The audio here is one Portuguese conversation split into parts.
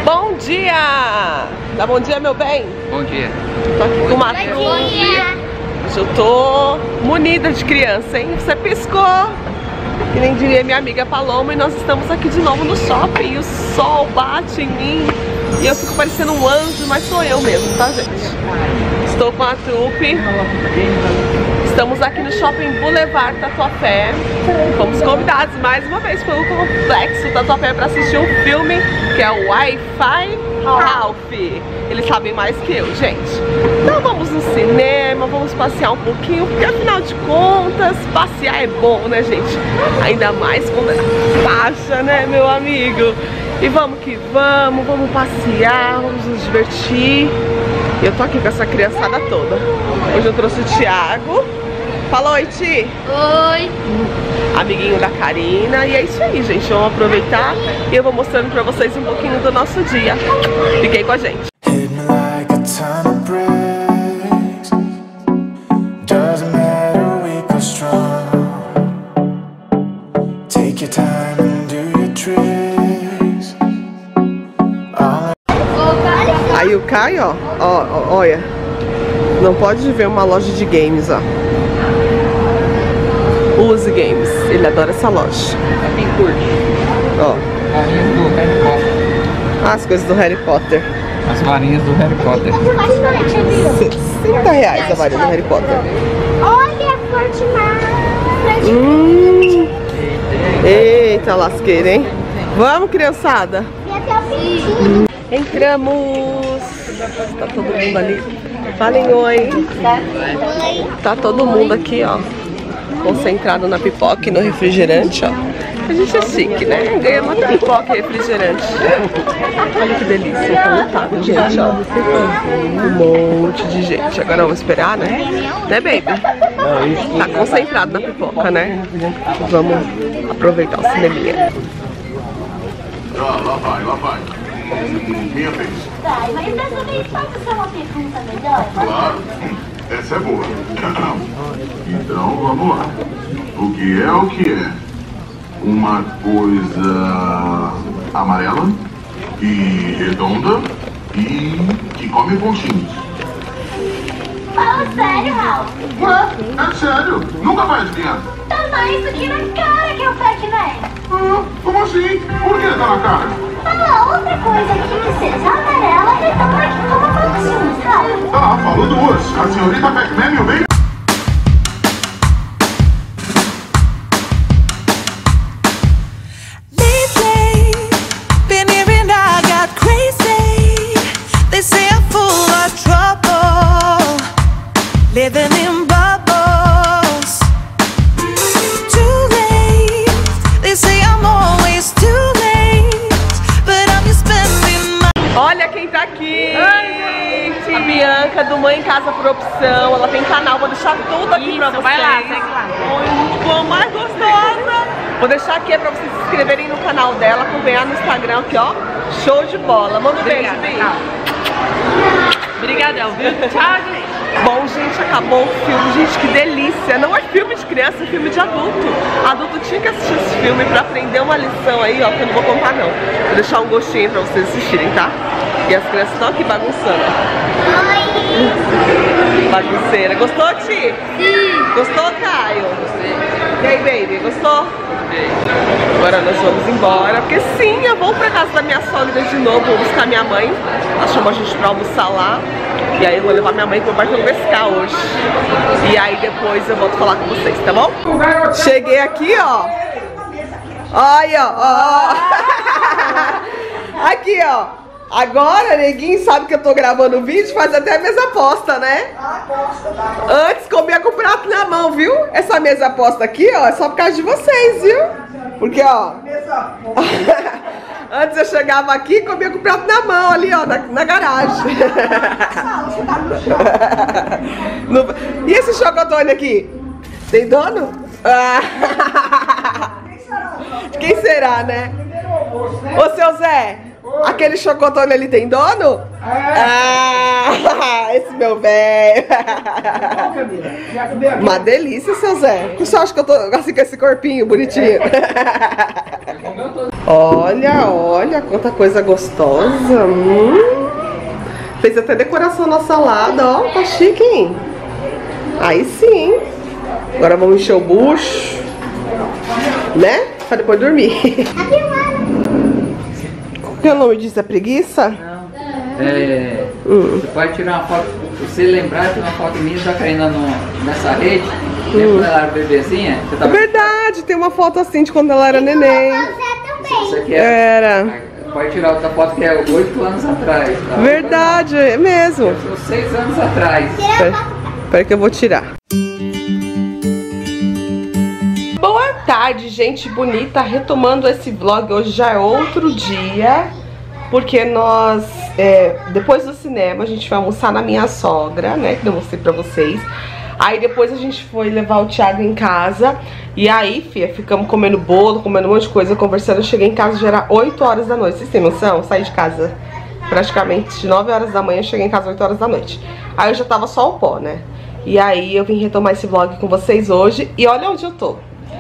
Bom dia! Dá bom dia, meu bem? Bom dia. Tô aqui com o Matheus. Hoje eu tô munida de criança, hein? Você piscou! Que nem diria minha amiga Paloma, e nós estamos aqui de novo no shopping. E o sol bate em mim e eu fico parecendo um anjo, mas sou eu mesmo, tá, gente? Estou com a trupe. Estamos aqui no Shopping Boulevard Tatuapé. Fomos convidados mais uma vez pelo Complexo Tatuapé para assistir um filme que é o Wi-Fi Ralph. Eles sabem mais que eu, gente. Então vamos no cinema, vamos passear um pouquinho, porque afinal de contas, passear é bom, né, gente? Ainda mais quando é baixa, né, meu amigo? E vamos que vamos passear, vamos nos divertir. E eu tô aqui com essa criançada toda. Hoje eu trouxe o Thiago. Fala oi, Ti. Oi. Amiguinho da Karina. E é isso aí, gente. Vamos aproveitar e eu vou mostrando pra vocês um pouquinho do nosso dia. Fiquem com a gente. Aí o Caio, ó, olha, não pode ver uma loja de games, ó. Use Games, ele adora essa loja. Quem curte? Ó. Varinhas do Harry Potter. As coisas do Harry Potter. As varinhas do Harry Potter. R$60 a varinha do Harry Potter. Olha, Fortnite. Eita lasqueira, hein? Vamos, criançada. E até o fim. Entramos. Tá todo mundo ali. Falem oi. Tá todo mundo aqui, ó, concentrado na pipoca e no refrigerante, ó. A gente é chique, né? Ganha uma pipoca e refrigerante. Olha que delícia, tá lotado, gente, ó. Um monte de gente. Agora vamos esperar, né? Né, baby? Tá concentrado na pipoca, né? Vamos aproveitar o cineminha. Lá vai. Minha vez. Vai, mas dessa vez pode ser uma pergunta melhor? Claro, essa é boa. Então vamos lá. O que é? Uma coisa amarela e redonda e que come pontinhos. Fala sério, Ralph. Ué, é sério? Nunca vai adivinhar. Tá isso aqui na cara que é o Pac-Man. Como assim? Por que tá na cara? Fala outra coisa aqui que seja amarela, redonda e que coma pontinhos, Ralph. Ah, falou duas. A senhorita Pac-Man e o bem. Living in bubbles. Too late. They say I'm always too late, but I'm just spending my... Olha quem tá aqui! A Bianca do Mãe em Casa por Opção. Ela tem canal, vou deixar tudo aqui pra vocês. Vai lá, segue lá. Muito bom, mais gostosa! Vou deixar aqui pra vocês se inscreverem no canal dela, acompanhar no Instagram aqui, ó. Show de bola! Manda um beijo, Bi. Obrigadão, viu? Tchau, gente. Bom, gente, acabou o filme. Gente, que delícia. Não é filme de criança, é filme de adulto. Adulto tinha que assistir esse filme pra aprender uma lição aí, ó, que eu não vou contar, não. Vou deixar um gostinho pra vocês assistirem, tá? E as crianças estão aqui bagunçando, ó. Bagunceira. Gostou, Ti? Sim. Gostou, Caio? Gostei. E aí, baby, gostou? Agora nós vamos embora, porque sim, eu vou pra casa da minha sogra de novo, vou buscar minha mãe. Ela chamou a gente pra almoçar lá. E aí eu vou levar minha mãe pro barco pescar hoje. E aí depois eu volto falar com vocês, tá bom? Cheguei aqui, ó. Olha, ó. Aqui, ó. Agora, neguinho sabe que eu tô gravando o vídeo, faz até a mesa posta, né? Antes comia com o prato na mão, viu? Essa mesa posta aqui, ó, é só por causa de vocês, viu? Porque, ó, antes eu chegava aqui e comia com o prato na mão, ali, ó, na garagem. E esse chocotone aqui? Tem dono? Quem será, né? Ô, seu Zé, Aquele chocotone ali tem dono? Ah, esse meu velho. Uma delícia, seu Zé. Você acha que eu tô assim com esse corpinho bonitinho? Olha, olha quanta coisa gostosa. Fez até decoração na salada, ó. Tá chique, hein? Aí sim. Agora vamos encher o bucho, né? Pra depois dormir. Qual que é o nome disso? É preguiça? Não. Você pode tirar uma foto, se você lembrar, tirar uma foto minha da Karina nessa rede, quando ela era bebezinha. Você tava... Verdade, tem uma foto assim de quando ela era neném. Isso aqui Era. Pode tirar outra foto que é 8 anos atrás. Tá? Verdade, é mesmo. São 6 anos atrás. Espera que eu vou tirar. Boa tarde, gente bonita. Retomando esse vlog, hoje já é outro dia. Porque nós, depois do cinema, a gente vai almoçar na minha sogra, né? Que eu mostrei pra vocês. Aí depois a gente foi levar o Thiago em casa. E aí, filha, ficamos comendo bolo, comendo um monte de coisa, conversando. Eu cheguei em casa, já era 8 horas da noite. Vocês têm noção? Eu saí de casa praticamente de 9 horas da manhã, cheguei em casa 8 horas da noite. Aí eu já tava só o pó, né? E aí eu vim retomar esse vlog com vocês hoje. E olha onde eu tô.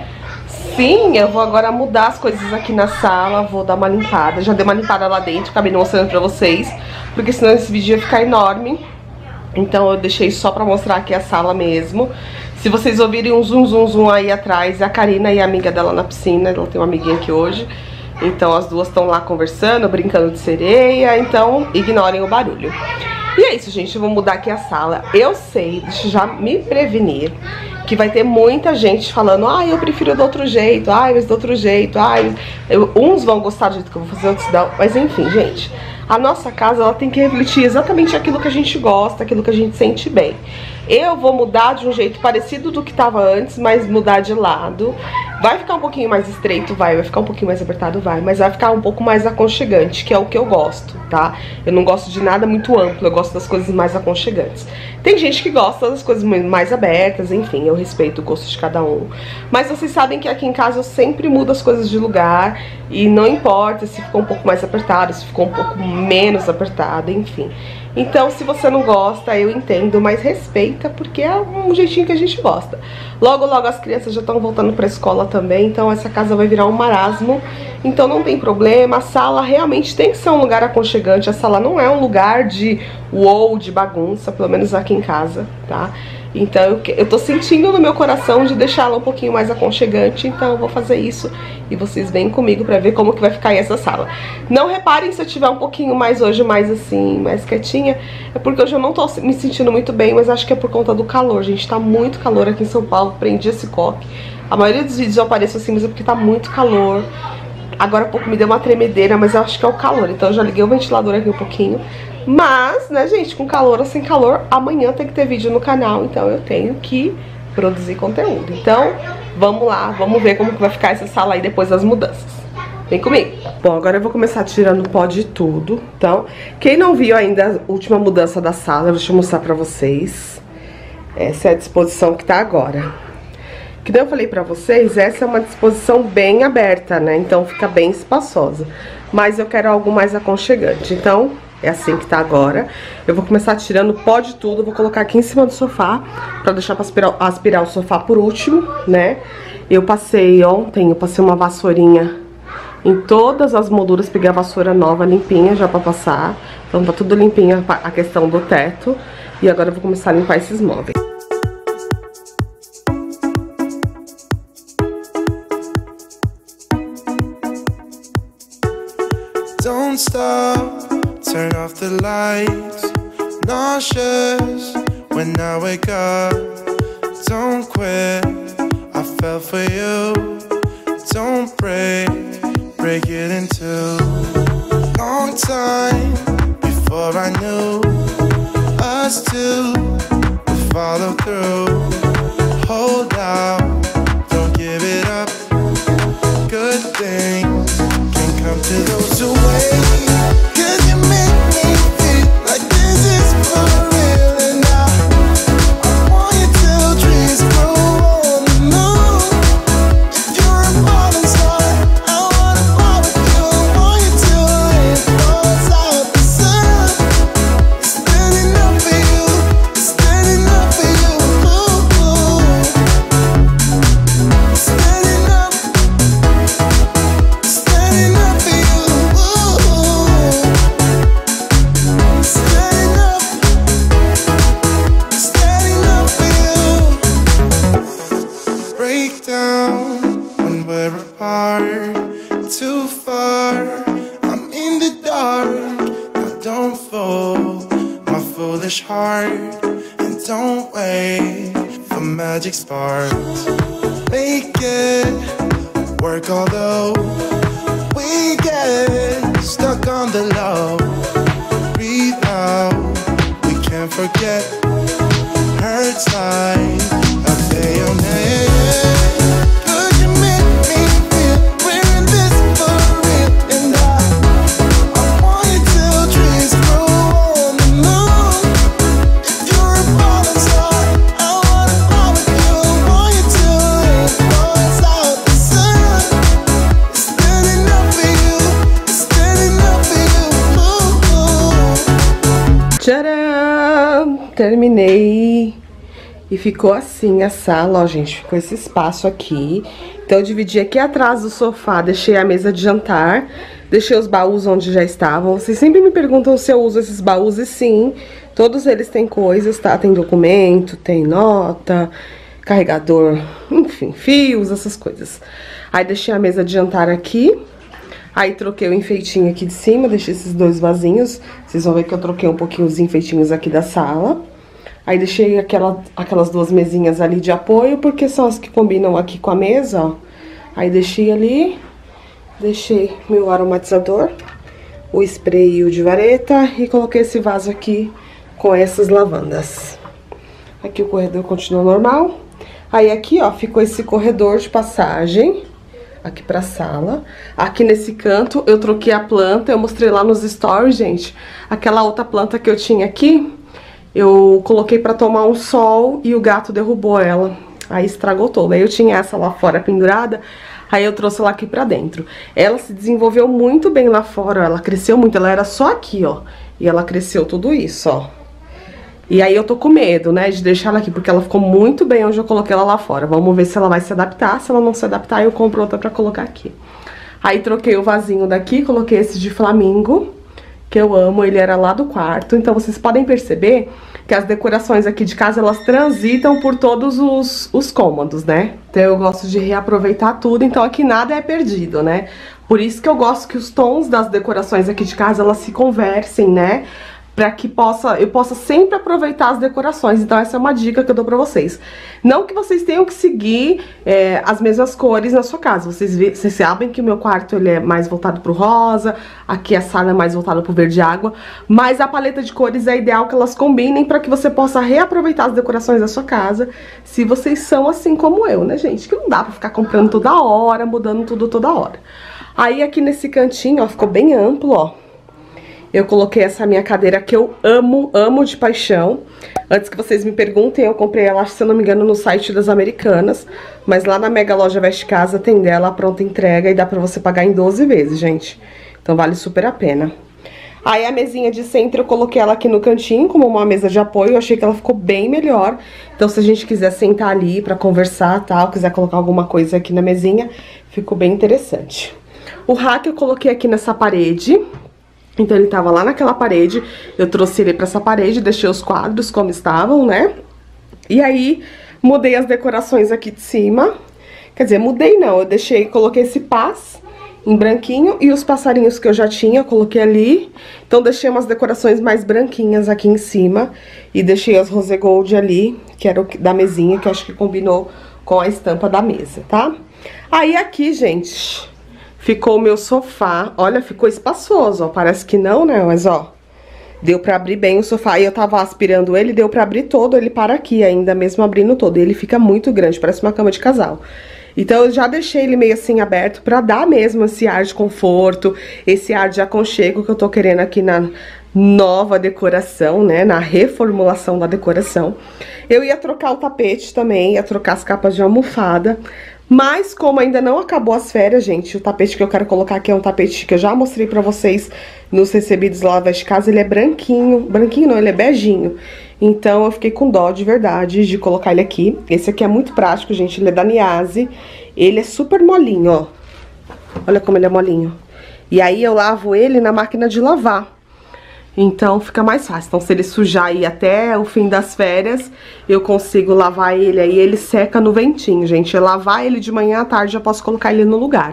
Sim, eu vou agora mudar as coisas aqui na sala, vou dar uma limpada. Já dei uma limpada lá dentro, acabei não mostrando pra vocês, porque senão esse vídeo ia ficar enorme. Então eu deixei só pra mostrar aqui a sala mesmo. Se vocês ouvirem um zoom, zoom, zoom aí atrás, é a Karina e a amiga dela na piscina. Ela tem uma amiguinha aqui hoje. Então as duas estão lá conversando, brincando de sereia. Então ignorem o barulho. E é isso, gente, eu vou mudar aqui a sala. Eu sei, deixa eu já me prevenir, que vai ter muita gente falando: ai, eu prefiro do outro jeito, ai, mas do outro jeito, ai. Uns vão gostar do jeito que eu vou fazer, outros não. Mas enfim, gente, a nossa casa, ela tem que refletir exatamente aquilo que a gente gosta, aquilo que a gente sente bem. Eu vou mudar de um jeito parecido do que tava antes, mas mudar de lado. Vai ficar um pouquinho mais estreito, vai ficar um pouquinho mais apertado, mas vai ficar um pouco mais aconchegante, que é o que eu gosto, tá? Eu não gosto de nada muito amplo, eu gosto das coisas mais aconchegantes. Tem gente que gosta das coisas mais abertas, enfim, eu respeito o gosto de cada um. Mas vocês sabem que aqui em casa eu sempre mudo as coisas de lugar, e não importa se ficou um pouco mais apertado, se ficou um pouco menos apertado, enfim. Então, se você não gosta, eu entendo, mas respeita, porque é um jeitinho que a gente gosta. Logo, logo as crianças já estão voltando pra escola também, então essa casa vai virar um marasmo. Então não tem problema, a sala realmente tem que ser um lugar aconchegante. A sala não é um lugar de uou, de bagunça, pelo menos aqui em casa, tá? Então eu tô sentindo no meu coração de deixá-la um pouquinho mais aconchegante, então eu vou fazer isso e vocês vêm comigo pra ver como que vai ficar aí essa sala. Não reparem se eu tiver um pouquinho mais hoje, mais assim, mais quietinha, é porque hoje eu não tô me sentindo muito bem, mas acho que é por conta do calor, gente, tá muito calor aqui em São Paulo, prendi esse coque. A maioria dos vídeos eu apareço assim, mas é porque tá muito calor. Agora há pouco me deu uma tremedeira, mas eu acho que é o calor, então eu já liguei o ventilador aqui um pouquinho. Mas, né, gente, com calor ou sem calor, amanhã tem que ter vídeo no canal, então eu tenho que produzir conteúdo. Então, vamos lá, vamos ver como que vai ficar essa sala aí depois das mudanças. Vem comigo. Bom, agora eu vou começar tirando o pó de tudo. Então, quem não viu ainda a última mudança da sala, deixa eu mostrar pra vocês. Essa é a disposição que tá agora. Que nem eu falei pra vocês, essa é uma disposição bem aberta, né? Então fica bem espaçosa. Mas eu quero algo mais aconchegante, então é assim que tá agora. Eu vou começar tirando o pó de tudo, vou colocar aqui em cima do sofá, pra deixar pra aspirar o sofá por último, né? Eu passei ontem, uma vassourinha em todas as molduras, peguei a vassoura nova, limpinha já pra passar. Então tá tudo limpinha a questão do teto. E agora eu vou começar a limpar esses móveis. Don't stop, turn off the lights. Nauseous when I wake up. Don't quit, I fell for you. Don't break it in two. Long time before I knew us two would follow through. Hold out, don't give it up. Good things can come to those who wait. Cause you make me feel like this is for real. And I want you till dreams grow on the moon. If you're a falling star, I wanna follow you. I want you till rain falls. childish heart, and don't wait for magic sparks. Make it work, although we get stuck on the low. Breathe out, we can't forget. Hurts like a bayonet. Could you make me feel we're in this for real? And I want you till trees grow on the moon. If you're a falling star, I wanna fall with you. I want you till it falls out the sun. It's standing up for you. It's standing up for you. Tcharam! Terminei. E ficou assim a sala, ó, gente. Ficou esse espaço aqui. Então eu dividi aqui atrás do sofá, deixei a mesa de jantar, deixei os baús onde já estavam. Vocês sempre me perguntam se eu uso esses baús, e sim, todos eles têm coisas, tá? Tem documento, tem nota, carregador, enfim, fios, essas coisas. Aí deixei a mesa de jantar aqui. Aí troquei o enfeitinho aqui de cima, deixei esses dois vasinhos. Vocês vão ver que eu troquei um pouquinho os enfeitinhos aqui da sala. Aí deixei aquelas duas mesinhas ali de apoio, porque são as que combinam aqui com a mesa, ó. Aí deixei ali, deixei meu aromatizador, o spray e o de vareta, e coloquei esse vaso aqui com essas lavandas. Aqui o corredor continua normal. Aí aqui, ó, ficou esse corredor de passagem aqui pra sala. Aqui nesse canto eu troquei a planta, eu mostrei lá nos stories, gente. Aquela outra planta que eu tinha aqui, eu coloquei pra tomar um sol e o gato derrubou ela. Aí estragou toda. Aí eu tinha essa lá fora pendurada, aí eu trouxe ela aqui pra dentro. Ela se desenvolveu muito bem lá fora, ela cresceu muito. Ela era só aqui, ó. E ela cresceu tudo isso, ó. E aí eu tô com medo, né, de deixar ela aqui, porque ela ficou muito bem onde eu coloquei ela lá fora. Vamos ver se ela vai se adaptar. Se ela não se adaptar, eu compro outra pra colocar aqui. Aí troquei o vasinho daqui, coloquei esse de flamingo, que eu amo, ele era lá do quarto. Então vocês podem perceber que as decorações aqui de casa, elas transitam por todos os cômodos, né? Então eu gosto de reaproveitar tudo, então aqui nada é perdido, né? Por isso que eu gosto que os tons das decorações aqui de casa, elas se conversem, né? Pra que eu possa sempre aproveitar as decorações. Então essa é uma dica que eu dou pra vocês. Não que vocês tenham que seguir as mesmas cores na sua casa. Vocês sabem que o meu quarto ele é mais voltado pro rosa, aqui a sala é mais voltada pro verde água, mas a paleta de cores é ideal que elas combinem pra que você possa reaproveitar as decorações da sua casa, se vocês são assim como eu, né, gente? Que não dá pra ficar comprando toda hora, mudando tudo toda hora. Aí aqui nesse cantinho, ó, ficou bem amplo, ó. Eu coloquei essa minha cadeira que eu amo, amo de paixão. Antes que vocês me perguntem, eu comprei ela, se eu não me engano, no site das Americanas. Mas lá na Mega Loja Veste Casa tem dela a pronta entrega e dá pra você pagar em 12 vezes, gente. Então vale super a pena. Aí a mesinha de centro eu coloquei ela aqui no cantinho como uma mesa de apoio. Eu achei que ela ficou bem melhor. Então se a gente quiser sentar ali pra conversar, tal, quiser colocar alguma coisa aqui na mesinha, ficou bem interessante. O rack eu coloquei aqui nessa parede. Então ele tava lá naquela parede, eu trouxe ele pra essa parede, deixei os quadros como estavam, né? E aí, mudei as decorações aqui de cima. Quer dizer, mudei não, eu deixei, coloquei esse paz em branquinho e os passarinhos que eu já tinha, eu coloquei ali. Então deixei umas decorações mais branquinhas aqui em cima e deixei as rose gold ali, que era o da mesinha, que eu acho que combinou com a estampa da mesa, tá? Aí aqui, gente, ficou o meu sofá. Olha, ficou espaçoso, ó. Parece que não, né? Mas, ó, deu pra abrir bem o sofá. E eu tava aspirando ele, deu pra abrir todo. Ele para aqui ainda, mesmo abrindo todo. E ele fica muito grande, parece uma cama de casal. Então eu já deixei ele meio assim aberto pra dar mesmo esse ar de conforto, esse ar de aconchego que eu tô querendo aqui na nova decoração, né? Na reformulação da decoração. Eu ia trocar o tapete também, ia trocar as capas de almofada. Mas como ainda não acabou as férias, gente, o tapete que eu quero colocar aqui é um tapete que eu já mostrei pra vocês nos recebidos lá da Veste Casa. Ele é branquinho, branquinho não, ele é beijinho. Então eu fiquei com dó de verdade de colocar ele aqui. Esse aqui é muito prático, gente, ele é da Niase. Ele é super molinho, ó. Olha como ele é molinho. E aí eu lavo ele na máquina de lavar. Então fica mais fácil. Então se ele sujar aí até o fim das férias, eu consigo lavar ele aí, ele seca no ventinho, gente. Eu lavar ele de manhã à tarde, já posso colocar ele no lugar.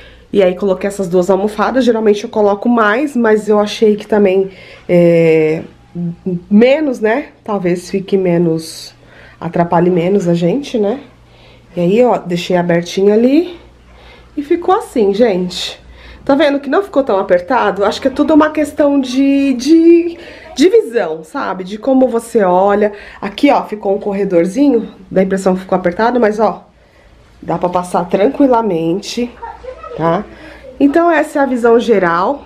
E aí coloquei essas duas almofadas, geralmente eu coloco mais, mas eu achei que também menos, né? Talvez fique menos, atrapalhe menos a gente, né? E aí, ó, deixei abertinho ali e ficou assim, gente. Tá vendo que não ficou tão apertado? Acho que é tudo uma questão de visão, sabe? De como você olha. Aqui, ó, ficou um corredorzinho, dá a impressão que ficou apertado, mas, ó, dá pra passar tranquilamente, tá? Então, essa é a visão geral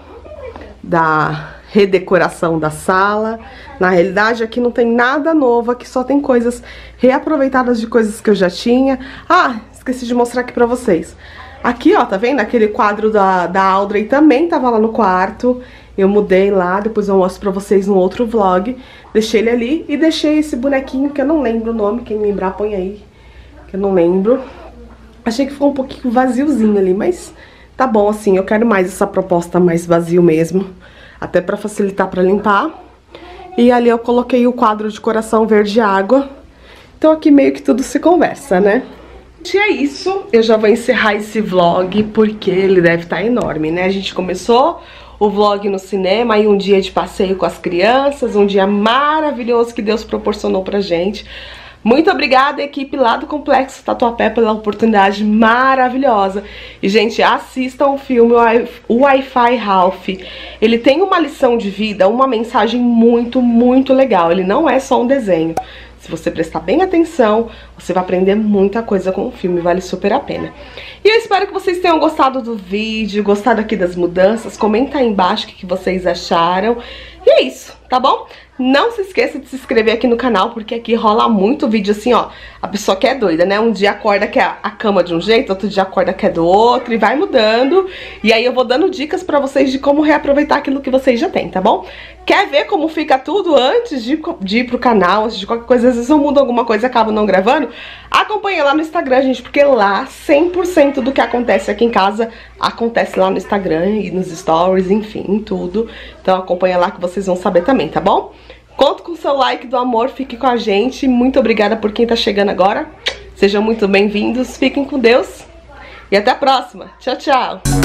da redecoração da sala. Na realidade, aqui não tem nada novo, aqui só tem coisas reaproveitadas de coisas que eu já tinha. Ah, esqueci de mostrar aqui pra vocês. Aqui, ó, tá vendo? Aquele quadro da Audrey também tava lá no quarto. Eu mudei lá, depois eu mostro pra vocês no outro vlog. Deixei ele ali e deixei esse bonequinho que eu não lembro o nome. Quem lembrar, põe aí, que eu não lembro. Achei que ficou um pouquinho vaziozinho ali, mas tá bom assim. Eu quero mais essa proposta mais vazio mesmo, até pra facilitar pra limpar. E ali eu coloquei o quadro de coração verde água. Então aqui meio que tudo se conversa, né? E é isso, eu já vou encerrar esse vlog porque ele deve estar enorme, né? A gente começou o vlog no cinema e um dia de passeio com as crianças, um dia maravilhoso que Deus proporcionou pra gente. Muito obrigada, equipe lá do Complexo Tatuapé, pela oportunidade maravilhosa. E, gente, assistam o filme o Wi-Fi Ralph. Ele tem uma lição de vida, uma mensagem muito, muito legal. Ele não é só um desenho. Se você prestar bem atenção, você vai aprender muita coisa com o filme, vale super a pena. E eu espero que vocês tenham gostado do vídeo, gostado aqui das mudanças. Comenta aí embaixo o que vocês acharam. E é isso, tá bom? Não se esqueça de se inscrever aqui no canal, porque aqui rola muito vídeo assim, ó. A pessoa que é doida, né? Um dia acorda que é a cama de um jeito, outro dia acorda que é do outro, e vai mudando. E aí eu vou dando dicas pra vocês de como reaproveitar aquilo que vocês já têm, tá bom? Quer ver como fica tudo antes de ir pro canal, antes de qualquer coisa? Às vezes eu mudo alguma coisa e acabo não gravando. Acompanha lá no Instagram, gente, porque lá 100% do que acontece aqui em casa acontece lá no Instagram e nos stories, enfim, em tudo. Então acompanha lá que vocês vão saber também, tá bom? Conto com o seu like do amor, fique com a gente. Muito obrigada por quem tá chegando agora. Sejam muito bem-vindos, fiquem com Deus e até a próxima. Tchau, tchau!